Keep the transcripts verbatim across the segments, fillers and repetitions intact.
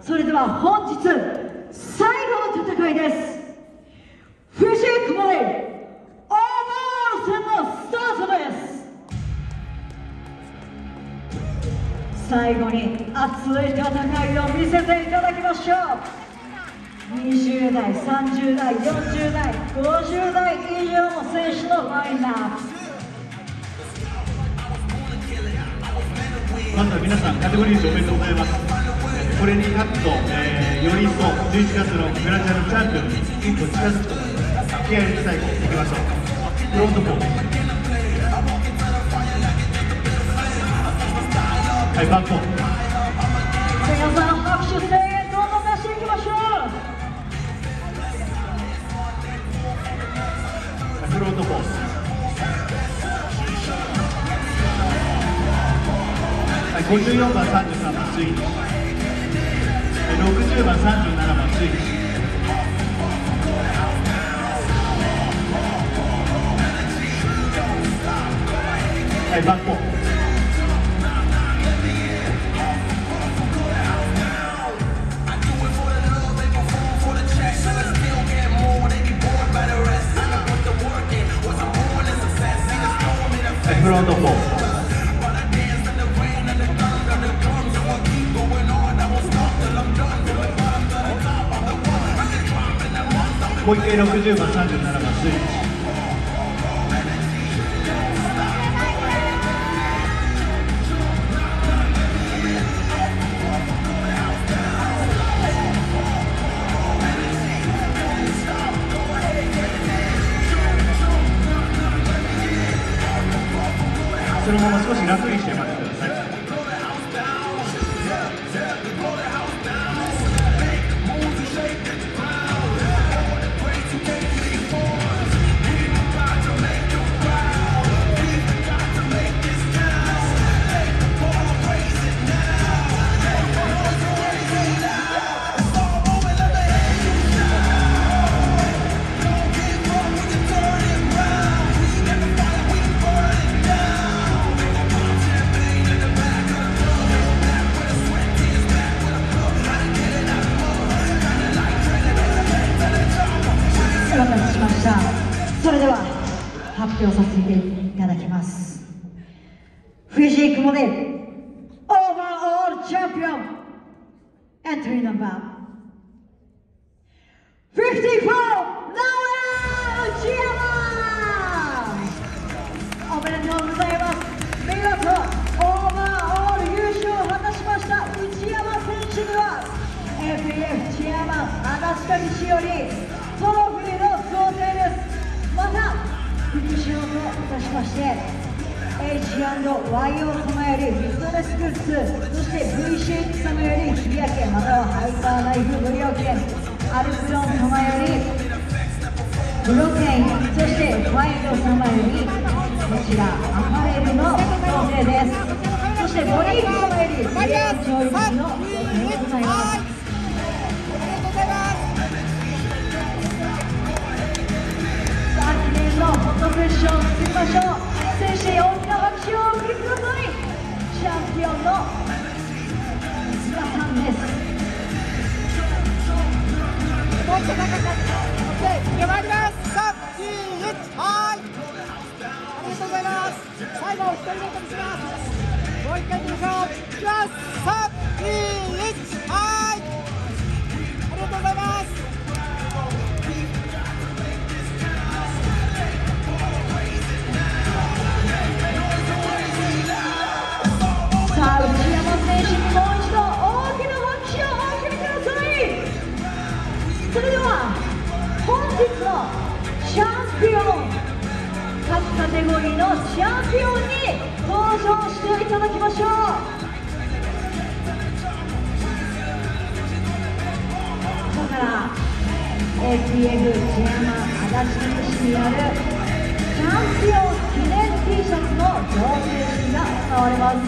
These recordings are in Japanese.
それでは本日最後の戦いです。フィジークモリオーバー戦のスタートです。最後に熱い戦いを見せていただきましょう。にじゅう代、さんじゅう代、よんじゅう代、ごじゅう代以上の選手のラインナップ。 まずは皆さん、カテゴリー賞おめでとうございます。これに勝つと、えー、より一層じゅういちがつのグランジャルチャンピオンに一歩近づくと思います。気合い入れて最後いきましょう。フロントフォー。はい、バックフォー。 皆さん拍手声援どんどん出していきましょう。 フロントフォー。ごじゅうよんばん、さんじゅうさんばんスイッチ、ろくじゅうばん、さんじゅうななばんスイッチ、はい、バックフォー。はい、フロントフォー。もう一回ろくじゅうばん、さんじゅうななばんスイッチ。そのまま少し楽にして待ってください。 お待たせしました。それでは発表させていただきます。フィジークモデルオーバーオールチャンピオンエントリーナンバーごじゅうよん、ナオエ内山。おめでとうございます。見事オーバーオール優勝を果たしました内山選手には エフイーエフ チェアマン足立氏よりトロフィーの贈呈です。また副賞といたしまして エイチアンドワイオー 様よりフィットネスグッズ、そして ブイシェイク 様より日焼けまたはハイパーライフ無料券、アルクロン様よりプロテイン、そしてファイド様よりこちらアパレルの贈呈です。そしてボリーフ様より美容調理器の贈呈でございます。のフォトセッション作りましょう。選手に大きな拍手をお送りください。チャンピオンの皆さんです。 もっと高かった。OK、で参ります。さん、に、いち、はい。ありがとうございます。最後一人で飛びします。もう一回いきましょう。いきます。さん、に、いち、はい。ありがとうございます。 さあ内山選手にもう一度大きな拍手をお送りください。それでは本日のチャンピオン、各カテゴリーのチャンピオンに登場していただきましょう。だから エーティーエフ チェアマン足立氏によるチャンピオン記念 T シャツの贈呈式が行われます。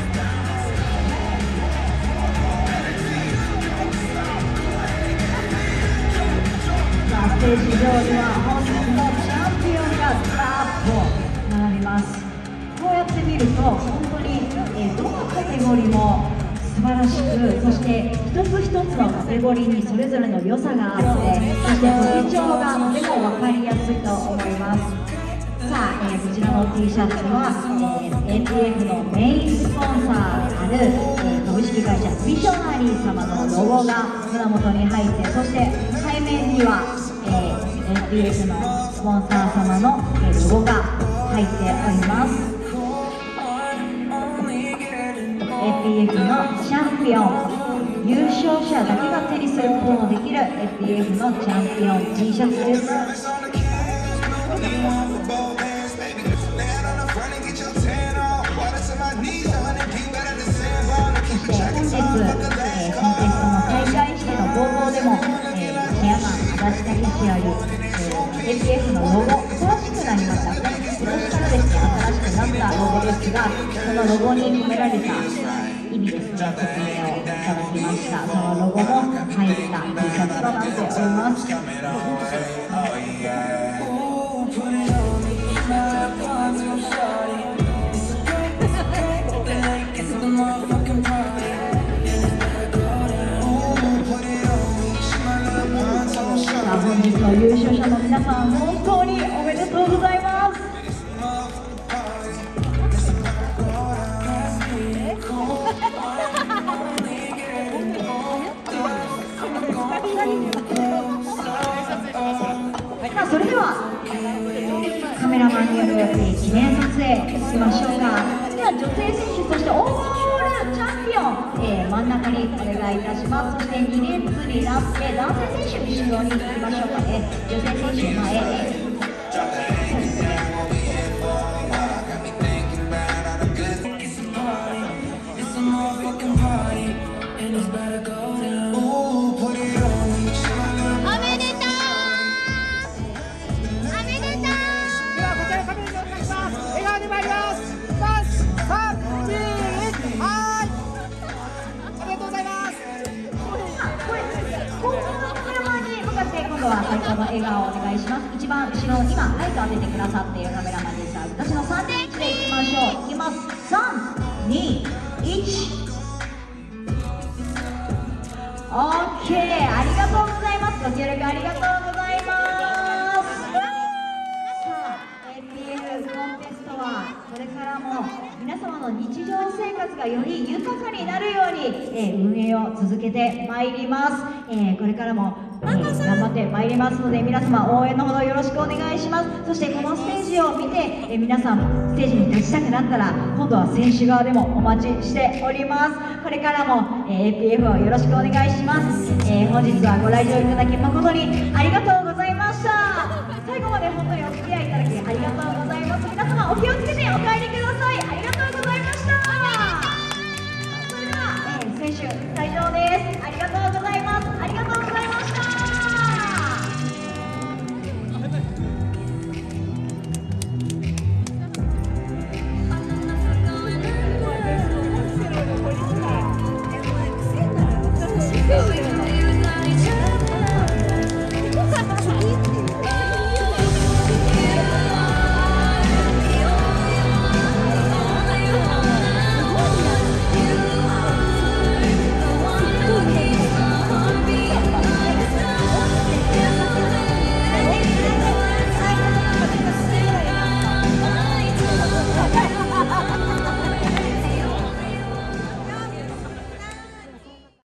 ステージ上には本日のチャンピオンがずらっと並びます。こうやって見ると本当にえどのカテゴリーも素晴らしく、そして一つ一つのカテゴリーにそれぞれの良さがあって、そして特徴がとても分かりやすいと思います。さあ、えー、こちらの T シャツは、えー、エーピーエフ のメインスポンサーである、えー、株式会社ビショナリー様のロゴが胸元に入って、そして背面には、えー、エーピーエフ のスポンサー様の、えー、ロゴが入っております。 エーピーエフ のチャンピオン、優勝者だけが手にすることのできる エーピーエフ のチャンピオン T シャツです。そして本日、えー、コンテストの開会式の冒頭でも、えー、チェアマン足立武史より、えー、エーピーエフ のロゴ新しくなりました。今年からですね、新しくなったロゴですが、そのロゴに込められた意味ですね、説明をいただきました。そのロゴも入った T シャツとなっております。本日の優勝者の皆さん、本当におめでとうございます。さあ、それではカメラマンによる記念撮影いきましょうか。では女性選手、そしてオールチャンピオン、えー、真ん中にお願いいたします。そしてに列になって男性選手後ろに行きましょうかね。女性選手前へ。最高の笑顔をお願いします。一番後ろ、今ライト当ててくださっているカメラマンですが、私のさんでいちでいきましょう。いきます。さん、に、いち。オッケー、ありがとうございます。ご協力ありがとうございます。さあ、エーピーエフ コンテストはこれからも皆様の日常生活がより豊かになるように、えー、運営を続けてまいります。えー、これからもえー、頑張ってまいりますので、皆様応援のほどよろしくお願いします。そしてこのステージを見て、えー、皆さんステージに立ちたくなったら、今度は選手側でもお待ちしております。これからも、えー、エーピーエフ をよろしくお願いします。えー、本日はご来場いただき誠にありがとうございました。最後まで本当にお付き合いいただきありがとうございます。皆様お気をつけてお帰り